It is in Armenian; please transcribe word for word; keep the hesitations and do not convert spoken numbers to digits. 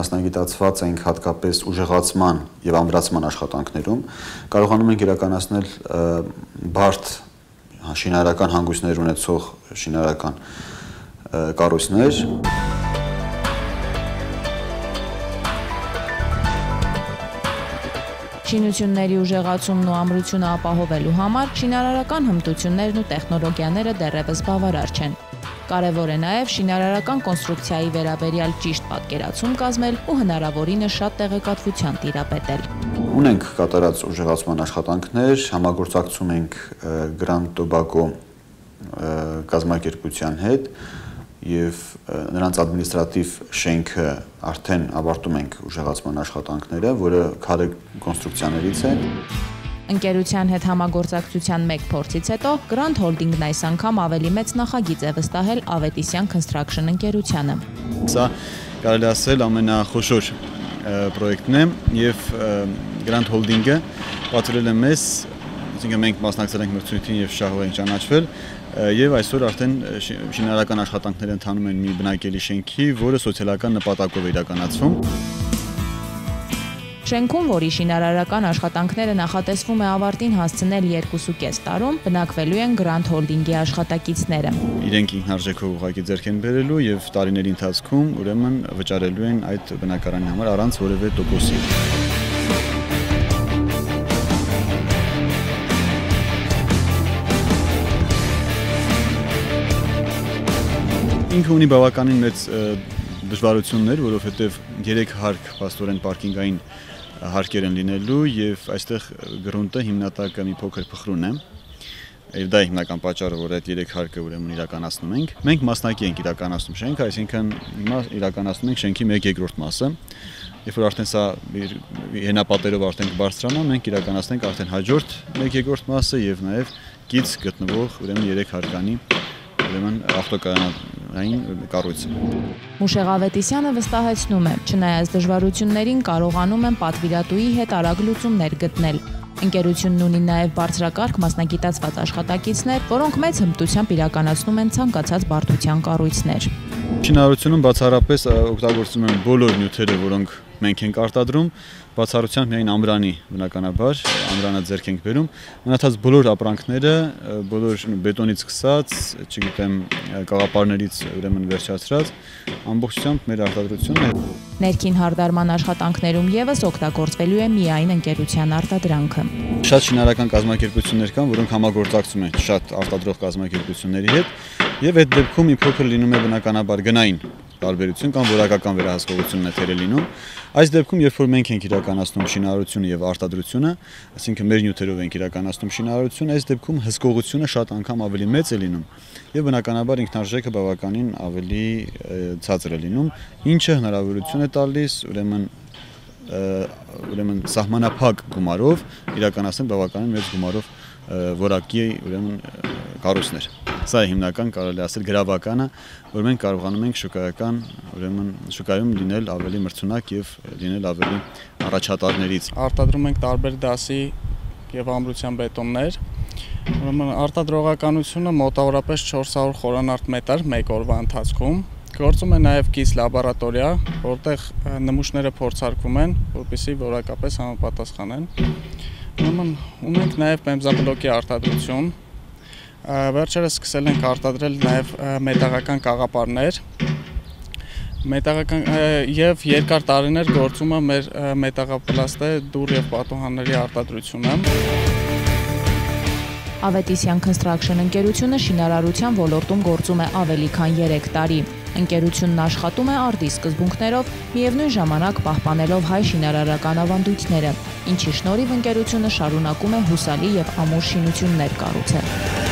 մասնագիտացված ենք հատկապես ուժեղացման եւ ամրացման աշխատանքներում, կարողանում ենք իրականացնել բարդ շինարարական հանգույցներ ունեցող շինարարական կառույցներ։ Շինությունների ուժեղացումն ու ամրությունը ապահովելու համար շինարարական հմտություններն ու տեխնոլոգիաները դեռևս բավարար չեն։ Կարևոր է նաև շինարարական կոնստրուկցիայի վերաբերյալ ճիշտ պատկերացում կազմել ու հնարավորինս շատ տեղեկատվության տիրապետել։ Ունենք կատարած ուժեղացման աշխատանքներ, համագործակցում ենք Grand Tobacco կազմակերպության հետ եւ նրանց ադմինիստրատիվ շենքը արդեն ավարտում ենք ուժեղացման աշխատանքները, որը քարե կոնստրուկցիաներից է։ Ընկերության հետ համագործակցության մեկ փորձից հետո Grand Holding-ն այս անգամ ավելի մեծ նախագիծ է վստահել Ավետիսյան Construction ընկերությանը։ Սա կարելի ասել ամենախոշոր պրոյեկտն է եւ Grand Holding-ը պատվիրել է մեզ, այսինքն մենք մասնակցել ենք մրցույթին եւ շահով ենք ճանաչվել եւ այսօր արդեն շինարարական աշխատանքներ ընթանում են մի բնակելի շենքի, որը սոցիալական նպատակով է իրականացվում։ Շենքում, որի շինարարական աշխատանքները նախատեսվում է ավարտին հասցնել երկուսուկես տարում, բնակվելու են Grand Holding-ի աշխատակիցները։ Իրենք ինքնարժեքով ուղղակի ձեռք են բերելու եւ տարիների ընթացքում ուրեմն վճարելու են այդ բնակարանի համար առանց որևէ տոկոսի։ Ինքը ունի բավականին մեծ դժվարություններ, որովհետև երեք հարկ փաստորեն պարկինգային հարկեր են լինելու եւ այստեղ գրունտը հիմնատակը մի փոքր փխրուն է։ Եվ դա է հիմնական պատճառը, որ այդ երեք հարկը ուրեմն իրականացնում ենք։ Մենք մասնակի ենք իրականացնում շենքը, այսինքն հիմա իրականացնում ենք շենքի մեկ երկրորդ մասը։ Երբ որ արդեն սա հենապատերով արդեն կբարձրանա, մենք իրականացնենք արդեն հաջորդ մեկ երկրորդ մասը եւ նաեւ գից գտնվող ուրեմն երեք հարկանի ուրեմն ավտոկայանային կառույցը։ Մուշեղ Ավետիսյանը վստահեցնում է, չնայած դժվարություններին կարողանում են պատվիրատուի հետ արագ լուծումներ գտնել։ Ընկերությունն ունի նաև բարձրակարգ մասնագիտացված աշխատակիցներ, որոնք մեծ հմտությամբ իրականացնում են ցանկացած բարդության կառույցներ։ Շինարարությունում բացառապես օգտագործում են բոլոր նյութերը, որոնք մենք ենք արտադրում, բացառությամբ միայն ամրանի բնականաբար, ամրանը ձեռք ենք բերում, մնացած բոլոր ապրանքները, բոլոր բետոնից սկսած, չգիտեմ, կաղապարներից ուրեմն վերջացրած, ամբողջությամբ մեր արտադրությունն է։ Ներքին հարդարման աշխատանքներում եւս օգտագործվելու է միայն ընկերության արտադրանքը։ Շատ շինարարական կազմակերպություններ կան, որոնք համագործակցում են շատ արտադրող կազմակերպությունների հետ, եւ այդ դեպքում մի փոքր լինում է բնականաբար գնային տարբերություն կամ որակական վերահսկողությունն է թերը լինում։ Այս դեպքում, երբ որ մենք ենք իրականացնում շինարարությունը եւ արտադրությունը, այսինքն մեր նյութերով ենք իրականացնում շինարարությունը, այս դեպքում հսկողությունը շատ անգամ ավելի մեծ է լինում եւ բնականաբար ինքնարժեքը բավականին ավելի ցածր է լինում, ինչը հնարավորություն է տալիս ուրեմն ուրեմն սահմանափակ գումարով իրականացնել բավականին մեծ գումարով որակի ուրեմն կառույցներ։ Սա է հիմնական կարելի ասել գրավականը, որ մենք կարողանում ենք շուկայական, ուրեմն շուկայում լինել ավելի մրցունակ եւ լինել ավելի առաջատարներից։ Արտադրում ենք տարբեր դասի եւ ամրության բետոններ։ Ուրեմն արտադրողականությունը մոտավորապես չորս հարյուր խորանարդ մետր մեկ օրվա ընթացքում։ Գործում է նաեւ կից լաբորատորիա, որտեղ նմուշները փորձարկվում են, որպեսզի որակապես համապատասխանեն։ Ուրեմն ունենք նաեւ բեմզաբլոկի արտադրություն։ Վերջերս սկսել ենք արտադրել նաև մետաղական կաղապարներ մետաղական եւ երկար տարիներ գործում է մեր մետաղապլաստե դուռ եւ պատուհանների արտադրությունը։ Ավետիսյան Construction ընկերությունը շինարարության ոլորտում գործում է ավելի քան երեք տարի։ Ընկերությունն աշխատում է արդի սկզբունքներով, միևնույն ժամանակ պահպանելով հայ շինարարական ավանդույթները, ինչի շնորհիվ ընկերությունը շարունակում է հուսալի եւ ամուր շինություններ կառուցել։